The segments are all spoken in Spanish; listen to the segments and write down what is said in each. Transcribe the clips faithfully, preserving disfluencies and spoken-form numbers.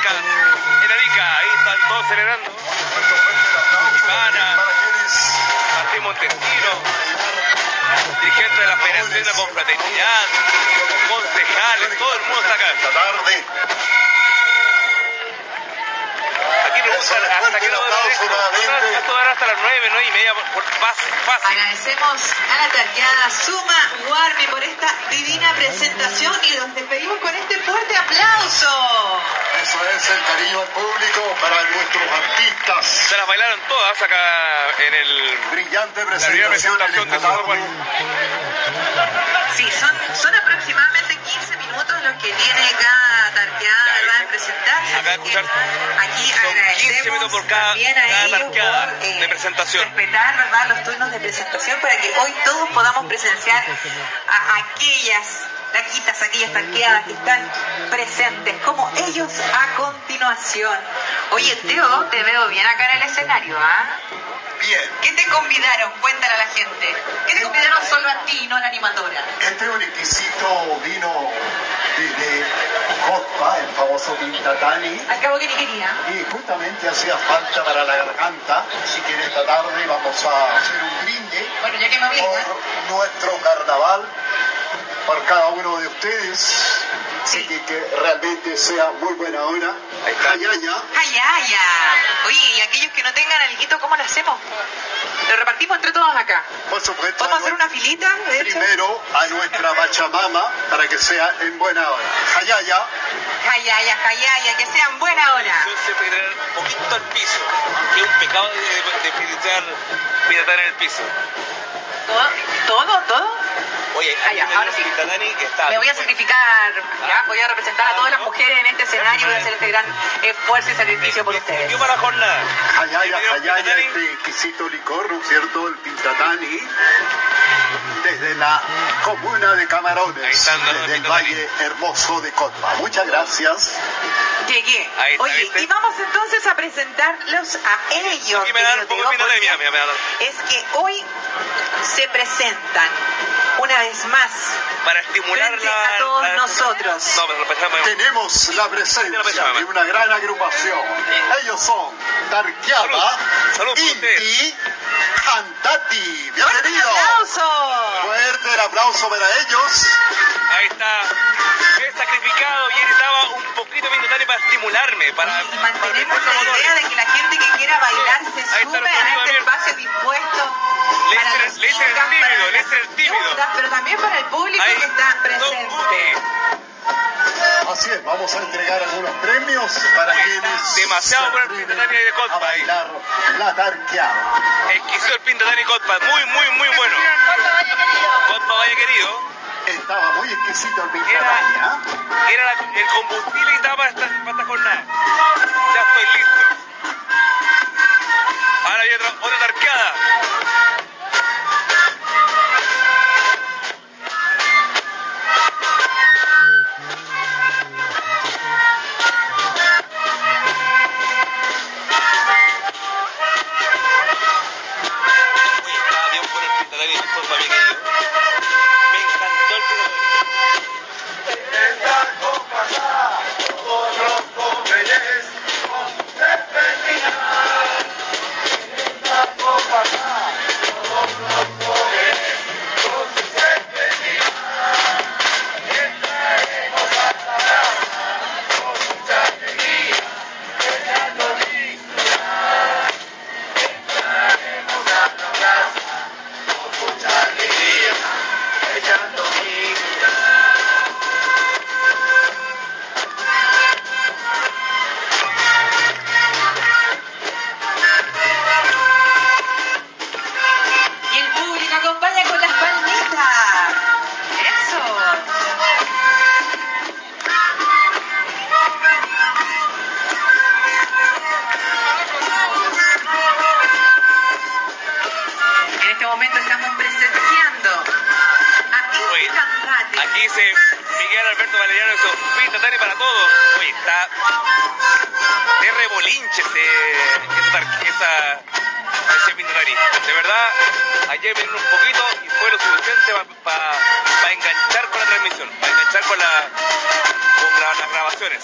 Barracas, en Arica, ahí están todos celebrando. Ana, Martín Montesino, dirigente de la Federación de la Confraternidad, concejales, todo el mundo está acá. Esta tarde. Aquí preguntan hasta que no va a dar esto. Esto va a dar hasta las nueve, nueve y media, por fácil, fácil. Agradecemos a la tarqueada Suma Guarmi por esta divina presentación y los despedimos con este fuerte aplauso. Eso es el cariño al público para nuestros artistas. Se las bailaron todas acá en el... Brillante la primera presentación en presentación de esta Software. Sí, son, son aproximadamente quince minutos los que tiene cada tarqueada, ¿verdad?, en presentarse. Acá Así que escuchar. aquí Son quince agradecemos minutos por cada, también a cada ellos tarqueada por eh, de presentación. respetar, ¿verdad?, los turnos de presentación para que hoy todos podamos presenciar a aquellas taquitas, aquellas tarqueadas que están presentes, como ellos a continuación. Oye, Teo, te veo bien acá en el escenario, ¿ah? Bien. ¿Qué te convidaron? Cuéntale a la gente. ¿Qué te convidaron solo a ti y no a la animadora? Este es un exquisito vino desde Cospa, el famoso Pintatani. Al cabo que ni quería. Y justamente hacía falta para la garganta, así que en esta tarde vamos a hacer un brindis Bueno, ya que me obligan. por nuestro carnaval, por cada uno de ustedes. Así Sí. que, que realmente sea muy buena hora. Ahí está. Allá, allá. ¡Ay, ay, ay! Oye, y aquellos que no tengan alguito, ¿cómo lo hacemos? Lo repartimos entre todos acá. Por supuesto, Vamos a hacer una filita, de hecho. primero a nuestra Pachamama para que sea en buena hora. Jayaya, Jayaya, jayaya, que sean buena hora. Yo siempre tirar un poquito al piso, que es un pecado de, de piratear, piratear en el piso. ¿Todo? ¿Todo? ¿Todo? Oye, Ah, ya, aquí ahora tenemos sí. Pintatani que está... Me voy a sacrificar, ¿ya? Voy a representar a todas las mujeres en este escenario y voy a hacer este gran esfuerzo y sacrificio por ustedes. Yo para la jornada. Jayaya, Primero Jayaya, Pintatani. este exquisito licor, ¿no es cierto? El Pintatani, desde la comuna de Ahí Camarones, están dando desde el Pintatani. valle hermoso de Cotpa. Muchas gracias. Llegué. Ahí está, Oye, ¿viste? y vamos entonces a presentarlos a ellos. Aquí me dan un querido poco de Teo, Pintatani, mira, porque mira, mira. es que hoy se presentan una vez más Para estimular frente la... a todos la- nosotros. No, pero repasamos. Tenemos la presencia de una gran agrupación. Ellos son Tarquiaba, Salud. Salud por Inti, Cantati. ¡Fuerte Bienvenidos. aplauso! Fuerte el aplauso para ellos. Ahí está. He sacrificado y necesitaba un poquito de Pintatani para estimularme, para... Y mantenemos para la motores. idea de que la gente que quiera bailar se Ahí está sume nuestro a amigo este abierto. espacio dispuesto Le para dicen- los le dicen el chicas, tímido, para le las dicen el tímido. señoras, pero también para el público Ahí, que está Don presente. Guti. Así es, vamos a entregar algunos premios para Ahí quienes está. Demasiado se bueno el atreven Pintatani de Cotpa a ahí. bailar la Tarquiaba. Exquisito el Pintatani Cotpa, muy, muy, muy bueno. Cotpa Valle Querido. Estaba muy exquisito el Era, Pintatani, ¿ah? era la- el combustible que estaba para esta, para esta jornada. Ya estoy listo. Ahora hay otra, otra tarqueada. Uy, estaba bien bueno el Pintatani de Cotpa Valle Querido. Me encantó el Pintatani. Y el público acompaña con las palmitas. Eso. En este momento estamos presenciando a Oye, este cantante. Aquí dice Miguel Alberto Valeriano, eso, Pintatani para todos. Oye, está de rebolinche ese, esa, tar- esa, ese Pintatani. De verdad, ayer vinieron un poquito y fue lo suficiente para enganchar con la transmisión, para enganchar con la, con gra las grabaciones.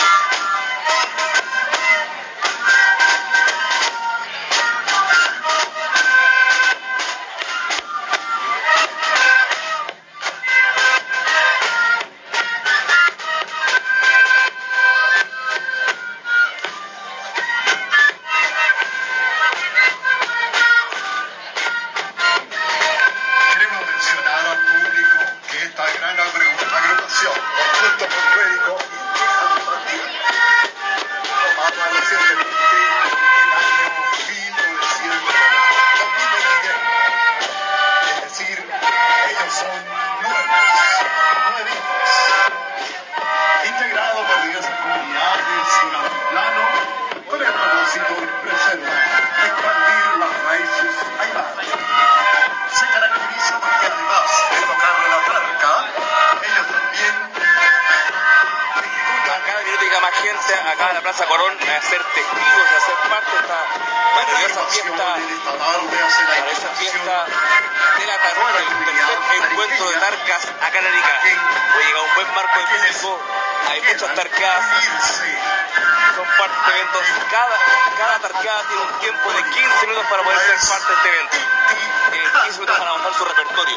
Acá en la Plaza Colón a ser testigos, a ser parte de esta maravillosa fiesta, para esa fiesta de la tarde, el tercer encuentro de tarcas acá en Arica. Hoy llega un buen marco de público, hay muchas tarcadas, son parte de eventos, cada, cada tarcada tiene un tiempo de quince minutos para poder ser parte de este evento, tienen quince minutos para montar su repertorio.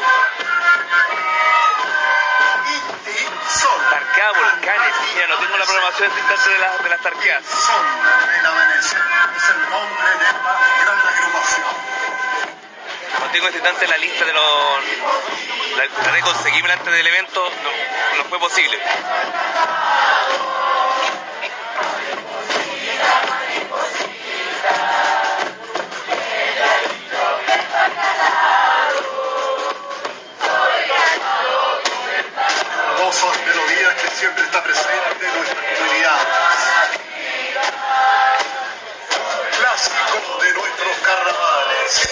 Tarcada Volcanes, mira, no tengo la programación distante de, la, de las tarqueadas. Sol de la Venecia es el nombre de esta gran agrupación. No tengo este instante la lista de los... La, la de conseguirme antes del evento, no, no fue posible. Son melodías que siempre está presente en nuestra comunidad. Clásico de nuestros carnavales.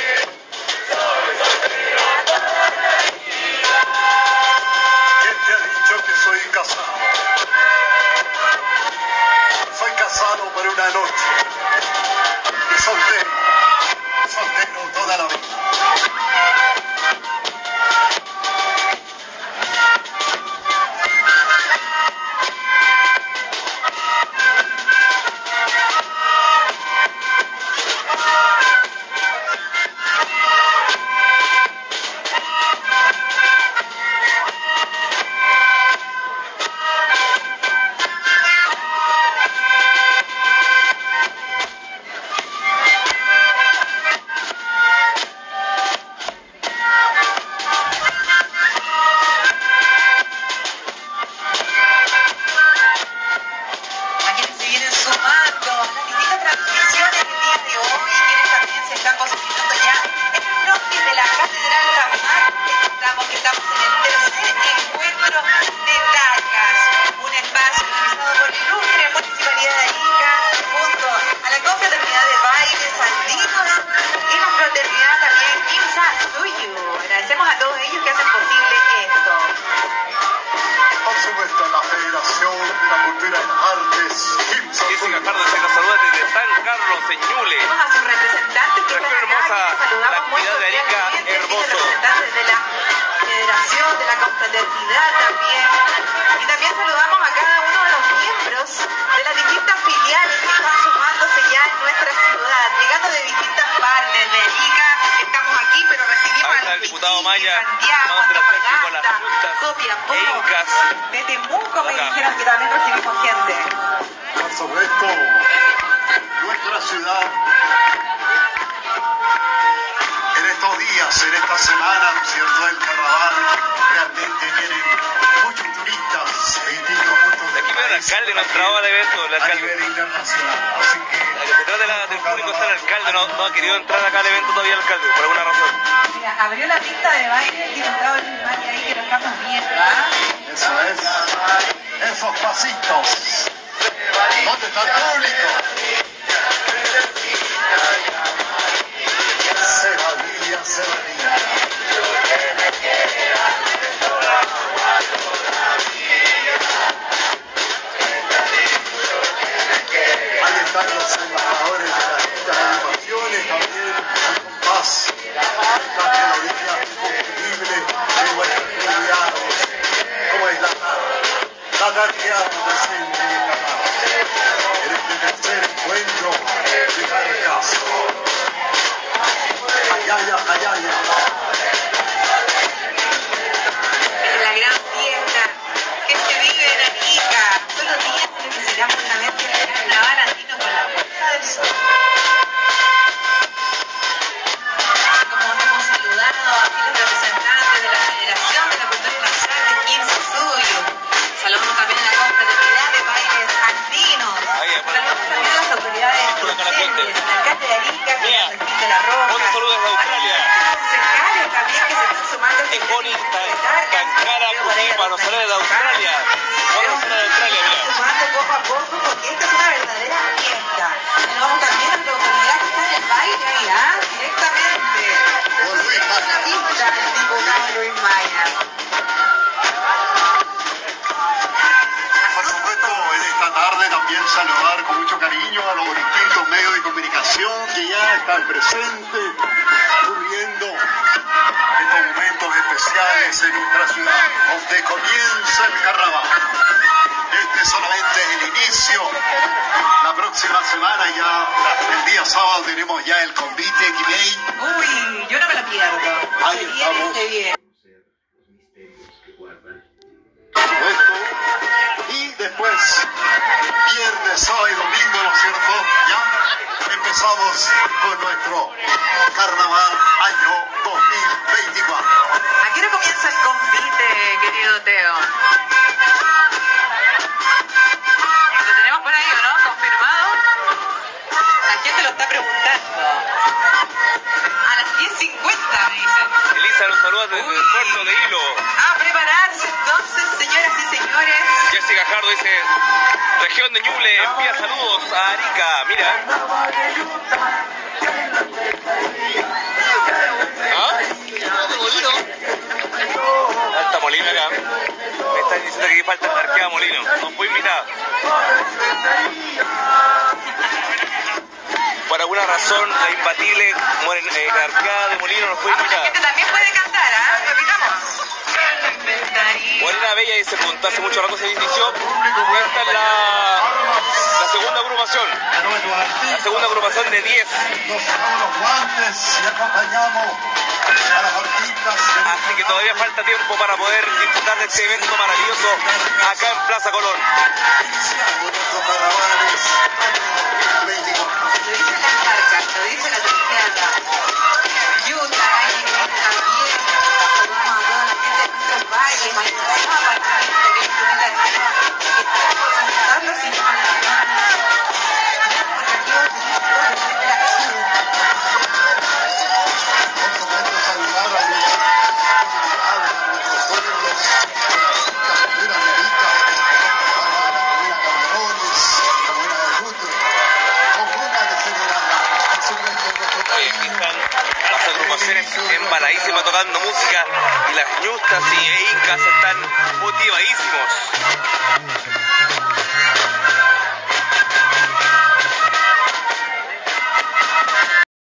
¿Quién te ha dicho que soy casado? Soy casado por una noche. Y soltero. Soltero toda la vida. carteado presente en esta tarde. En este tercer encuentro de Carcas. Ayaya, ayaya. Es la gran fiesta que se vive en Arica. Son los días en los que se da justamente el carnaval andino con la puesta del sol. Así como hemos saludado aquí los representantes de la Federación de la Cultura Universal de quince Suyo. Saludamos también a la confraternidad de bailes andinos. Saludamos también a las autoridades presentes, al alcalde de Arica, con el Martín de la Roca. Otro saludo desde Australia. Concejales también que se están sumando. Es bonita, Tancara Cupipa, nos sale de Australia. Bueno, nos sale de Australia, mira. Sumando poco a poco porque esta es una verdadera fiesta. Saludamos también a la autoridad que está en el baile ahí, ¿ah? Directamente. Con Luis Maya. La pista del diputado Luis Maya. Por supuesto, en esta tarde también saludar con mucho cariño a los distintos medios de comunicación que ya están presentes, cubriendo estos momentos especiales en nuestra ciudad, donde comienza el carnaval. Este solamente es el inicio. La próxima semana ya, el día sábado, tenemos ya el convite Quimei. Uy, yo no me lo pierdo. Ahí Se viene, estamos. se viene. Por supuesto. Y después, viernes, sábado y domingo, ¿no es cierto? Ya empezamos con nuestro carnaval año dos mil veinticuatro. ¿A qué hora comienza el convite, querido Teo? Lo tenemos por ahí, ¿o no? ¿Confirmado? La gente lo está preguntando. A las diez cincuenta, me dicen. Elisa nos saluda desde el puerto de Hilo. A prepararse entonces, señoras y señores. Jessy Gajardo dice, región de Ñuble, envía saludos a Arica. Mira. ¿Ah? Alta Molina acá. Me están diciendo que aquí falta el Arquea Molino. No fue invitada. Por alguna razón, la imbatible Moren, eh, Arquea de Molino no fue Ah, la invitada. gente también puede cantar, ¿ah? Repitamos. Morena Bella dice, punto, hace mucho rato se inició. Esta es la, la segunda agrupación. La segunda agrupación de diez. Nos sacamos los guantes y acompañamos a los artistas. Así que todavía falta tiempo para poder disfrutar de este evento maravilloso acá en Plaza Colón. Iniciando nuestros carnavales veinticuatro. Lo dice la marca, lo dice la tercera. Utah, ahí también. Saludamos a toda la gente de nuestros bailes, Marina Zapa, la gente que es bonita de mano, que está por presentarlos y no van a Por supuesto, saludar a los a nuestros pueblos, la comuna de Arica, la comuna Camarones, la comuna de Rutre, comuna de Generala, por supuesto, nuestro Oye, aquí están las agrupaciones embaladísimas tocando música y las ñustas y incas están motivadísimos.